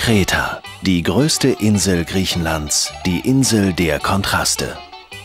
Kreta, die größte Insel Griechenlands, die Insel der Kontraste.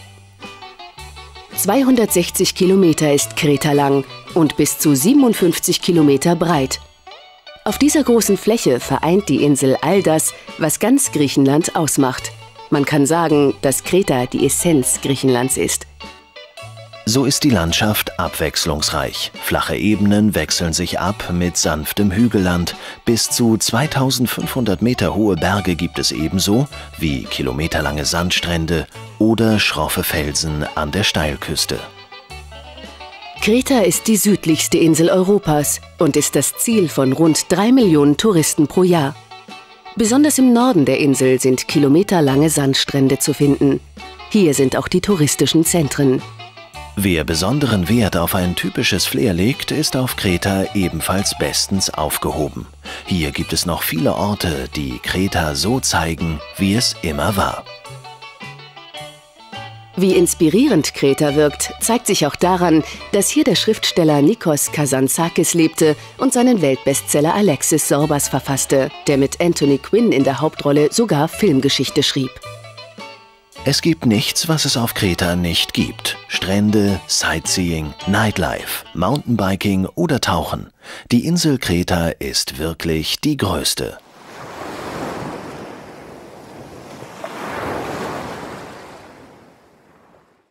260 Kilometer ist Kreta lang und bis zu 57 Kilometer breit. Auf dieser großen Fläche vereint die Insel all das, was ganz Griechenland ausmacht. Man kann sagen, dass Kreta die Essenz Griechenlands ist. So ist die Landschaft abwechslungsreich. Flache Ebenen wechseln sich ab mit sanftem Hügelland. Bis zu 2500 Meter hohe Berge gibt es ebenso wie kilometerlange Sandstrände oder schroffe Felsen an der Steilküste. Kreta ist die südlichste Insel Europas und ist das Ziel von rund 3 Millionen Touristen pro Jahr. Besonders im Norden der Insel sind kilometerlange Sandstrände zu finden. Hier sind auch die touristischen Zentren. Wer besonderen Wert auf ein typisches Flair legt, ist auf Kreta ebenfalls bestens aufgehoben. Hier gibt es noch viele Orte, die Kreta so zeigen, wie es immer war. Wie inspirierend Kreta wirkt, zeigt sich auch daran, dass hier der Schriftsteller Nikos Kazantzakis lebte und seinen Weltbestseller Alexis Sorbas verfasste, der mit Anthony Quinn in der Hauptrolle sogar Filmgeschichte schrieb. Es gibt nichts, was es auf Kreta nicht gibt. Strände, Sightseeing, Nightlife, Mountainbiking oder Tauchen. Die Insel Kreta ist wirklich die größte.